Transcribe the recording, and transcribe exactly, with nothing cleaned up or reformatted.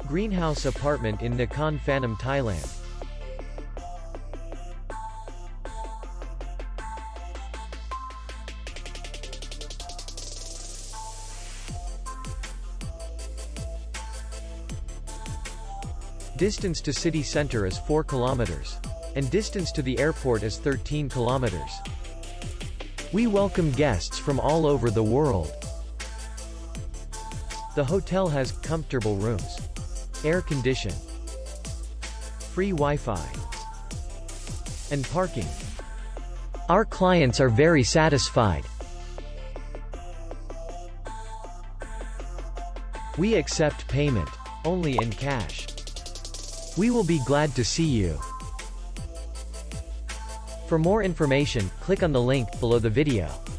Greenhouse apartment in Nakhon Phanom, Thailand. Distance to city center is four kilometers. And distance to the airport is thirteen kilometers. We welcome guests from all over the world. The hotel has comfortable rooms, air condition, free Wi-Fi, and parking. Our clients are very satisfied. We accept payment only in cash. We will be glad to see you. For more information, click on the link below the video.